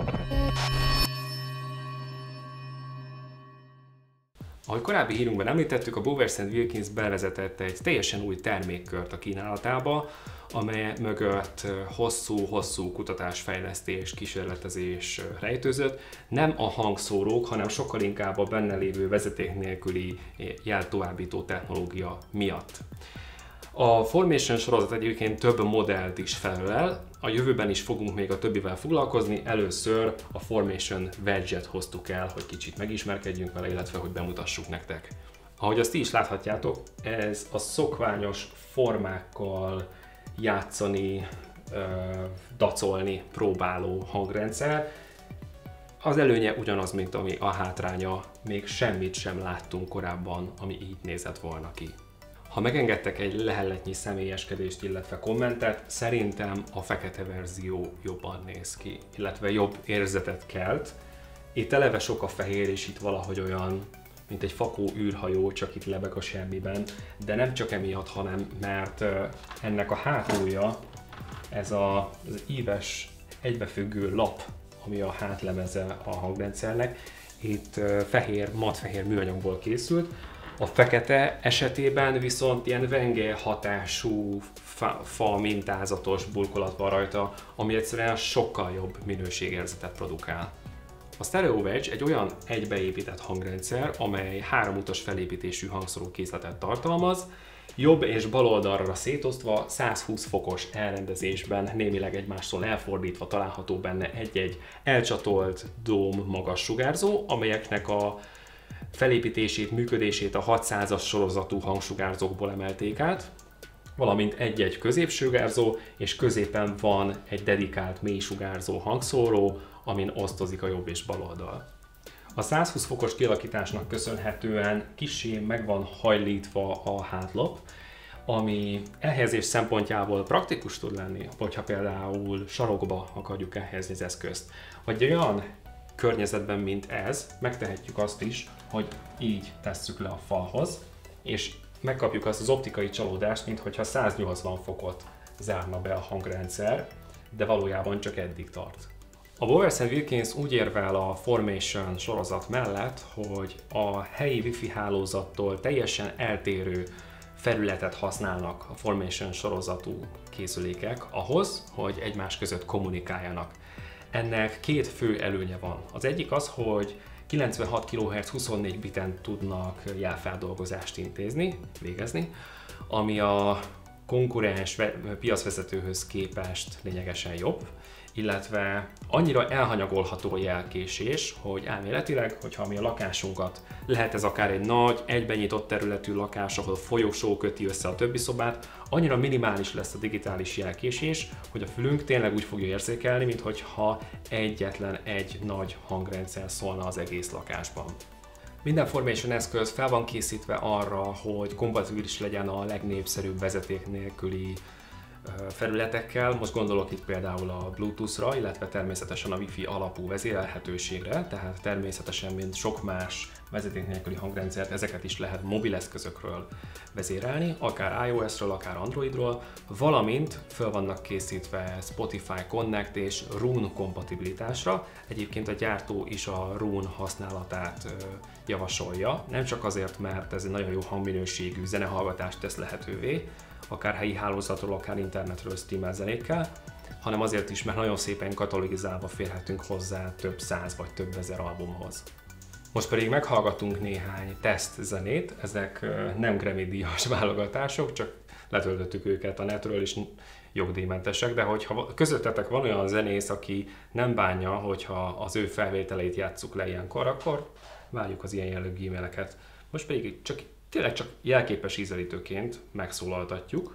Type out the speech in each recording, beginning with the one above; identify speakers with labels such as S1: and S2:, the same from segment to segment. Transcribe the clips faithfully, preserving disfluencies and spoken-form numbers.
S1: Ahogy korábbi hírunkban említettük, a Bowers and Wilkins bevezetett egy teljesen új termékkört a kínálatába, amely mögött hosszú-hosszú kutatásfejlesztés, kísérletezés rejtőzött. Nem a hangszórók, hanem sokkal inkább a benne lévő vezeték nélküli jeltovábbító technológia miatt. A Formation sorozat egyébként több modellt is felölel, a jövőben is fogunk még a többivel foglalkozni, először a Formation Wedge-et hoztuk el, hogy kicsit megismerkedjünk vele, illetve hogy bemutassuk nektek. Ahogy azt ti is láthatjátok, ez a szokványos formákkal játszani, dacolni próbáló hangrendszer. Az előnye ugyanaz, mint ami a hátránya, még semmit sem láttunk korábban, ami így nézett volna ki. Ha megengedtek egy lehelletnyi személyeskedést, illetve kommentet, szerintem a fekete verzió jobban néz ki, illetve jobb érzetet kelt. Itt eleve sok a fehér, és itt valahogy olyan, mint egy fakó űrhajó, csak itt lebeg a semmiben, de nem csak emiatt, hanem mert ennek a hátulja, ez a, az íves, egybefüggő lap, ami a hátlemeze a hangrendszernek, itt fehér, matfehér műanyagból készült. A fekete esetében viszont ilyen venge hatású fa, fa mintázatos burkolat van rajta, ami egyszerűen sokkal jobb minőségérzetet produkál. A Stereo Wedge egy olyan egybeépített hangrendszer, amely három utas felépítésű hangszórókészletet tartalmaz, jobb és bal oldalra szétosztva százhúsz fokos elrendezésben, némileg egymástól elfordítva található benne egy-egy elcsatolt dóm magas sugárzó, amelyeknek a felépítését, működését a hatszázas sorozatú hangsugárzókból emelték át, valamint egy-egy középsugárzó, és középen van egy dedikált mélysugárzó hangszóró, amin osztozik a jobb és bal oldal. A százhúsz fokos kialakításnak köszönhetően kissé meg van hajlítva a hátlap, ami elhelyezés szempontjából praktikus tud lenni, hogyha például sarokba akarjuk elhelyezni az eszközt, vagy olyan környezetben, mint ez, megtehetjük azt is, hogy így tesszük le a falhoz, és megkapjuk azt az optikai csalódást, mintha száznyolcvan fokot zárna be a hangrendszer, de valójában csak eddig tart. A Bowers and Wilkins úgy érvel a Formation sorozat mellett, hogy a helyi Wi-Fi hálózattól teljesen eltérő felületet használnak a Formation sorozatú készülékek ahhoz, hogy egymás között kommunikáljanak. Ennek két fő előnye van. Az egyik az, hogy kilencvenhat kilohertz huszonnégy biten tudnak jelfeldolgozást intézni, végezni, ami a konkurens piacvezetőhöz képest lényegesen jobb, illetve annyira elhanyagolható a jelkésés, hogy elméletileg, hogyha mi a lakásunkat, lehet ez akár egy nagy, egybenyitott területű lakás, ahol folyosó köti össze a többi szobát, annyira minimális lesz a digitális jelkésés, hogy a fülünk tényleg úgy fogja érzékelni, mintha egyetlen egy nagy hangrendszer szólna az egész lakásban. Minden Formation eszköz fel van készítve arra, hogy kompatibilis legyen a legnépszerűbb vezeték nélküli felületekkel. Most gondolok itt például a Bluetooth-ra, illetve természetesen a Wi-Fi alapú vezérelhetőségre, tehát természetesen, mint sok más vezeték nélküli hangrendszert, ezeket is lehet mobileszközökről vezérelni, akár iOS-ről, akár Androidról, valamint föl vannak készítve Spotify Connect és Roon kompatibilitásra. Egyébként a gyártó is a Roon használatát javasolja, nem csak azért, mert ez egy nagyon jó hangminőségű zenehallgatást tesz lehetővé, akár helyi hálózatról, akár internetről streamel zenékkel, hanem azért is, mert nagyon szépen katalogizálva férhetünk hozzá több száz vagy több ezer albumhoz. Most pedig meghallgatunk néhány teszt zenét, ezek nem Grammy-díjas válogatások, csak letöltöttük őket a netről és jogdíjmentesek, de hogyha közöttetek van olyan zenész, aki nem bánja, hogyha az ő felvételeit játsszuk le ilyenkor, akkor várjuk az ilyen jellegű e-maileket. Most pedig csak tényleg csak jelképes ízelítőként megszólaltatjuk.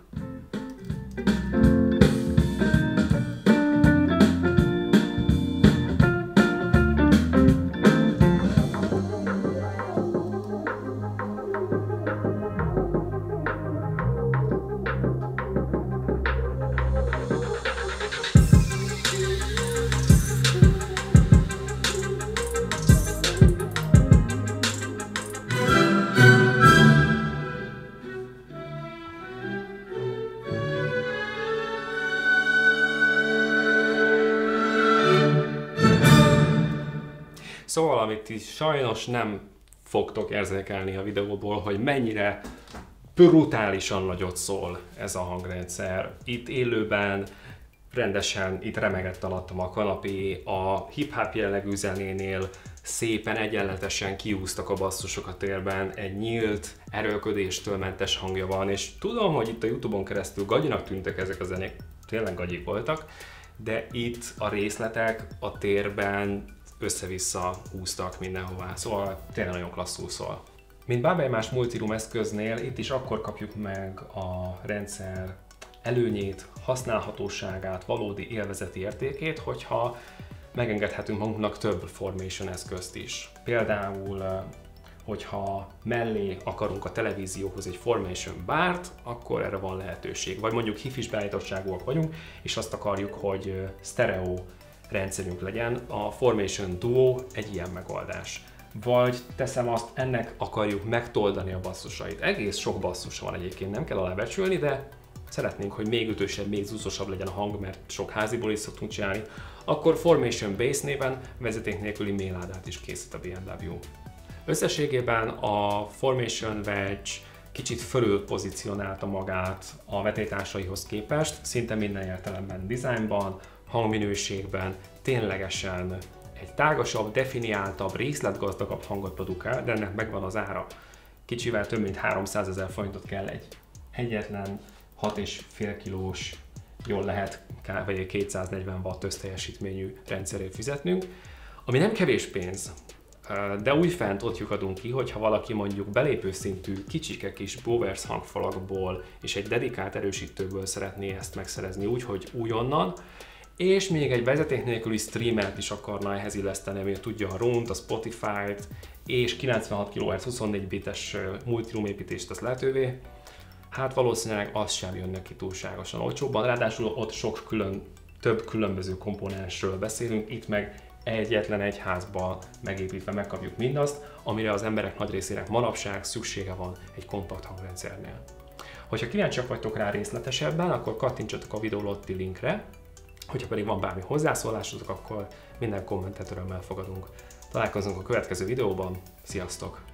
S1: Szóval, amit is sajnos nem fogtok érzékelni a videóból, hogy mennyire brutálisan nagyot szól ez a hangrendszer. Itt élőben rendesen, itt remegett alattam a kanapé, a hip-hop jellegű zenénél szépen egyenletesen kiúztak a basszusok a térben, egy nyílt, erőlködéstől mentes hangja van, és tudom, hogy itt a YouTube-on keresztül gagyinak tűntek ezek a zenék, tényleg gagyik voltak, de itt a részletek a térben össze-vissza húztak mindenhová, szóval tényleg nagyon klasszul szól. Mint bármely más multiroom eszköznél, itt is akkor kapjuk meg a rendszer előnyét, használhatóságát, valódi élvezeti értékét, hogyha megengedhetünk magunknak több formation eszközt is. Például, hogyha mellé akarunk a televízióhoz egy formation bárt, akkor erre van lehetőség. Vagy mondjuk hifis beállítottságúak vagyunk, és azt akarjuk, hogy stereo rendszerünk legyen, a Formation Duo egy ilyen megoldás. Vagy teszem azt, ennek akarjuk megtoldani a basszusait. Egész sok basszus van egyébként, nem kell alábecsülni, de szeretnénk, hogy még ütősebb, még zúzosabb legyen a hang, mert sok háziból is szoktunk csinálni, akkor Formation Base néven vezeték nélküli méládát is készít a bé em dupla vé. Összességében a Formation Wedge kicsit fölül pozícionálta magát a vetélytársaihoz képest, szinte minden értelemben dizájnban, hangminőségben, ténylegesen egy tágasabb, definiáltabb, részletgazdagabb hangot produkál, de ennek megvan az ára. Kicsivel több mint háromszázezer forintot kell egy egyetlen hat és fél kilós, jól lehet vagy egy kétszáznegyven watt összteljesítményű rendszerért fizetnünk, ami nem kevés pénz, de újfent ott lyukadunk ki, hogyha valaki mondjuk belépő szintű kicsike kis Bowers hangfalakból és egy dedikált erősítőből szeretné ezt megszerezni úgy, hogy újonnan, és még egy vezeték nélküli streamert is akarna ehhez illeszteni, ami tudja a Roont, a Spotify-t és kilencvenhat kilohertz huszonnégy bites multiroom építést tesz lehetővé, hát valószínűleg az sem jön neki túlságosan olcsóbban, ráadásul ott sok külön, több különböző komponensről beszélünk, itt meg egyetlen egy házban megépítve megkapjuk mindazt, amire az emberek nagy részének manapság szüksége van egy kompakt hangrendszernél. Hogyha kíváncsiak vagytok rá részletesebben, akkor kattintsatok a videó alatti linkre, hogyha pedig van bármi hozzászólásotok, akkor minden kommentet örömmel fogadunk. Találkozunk a következő videóban, sziasztok!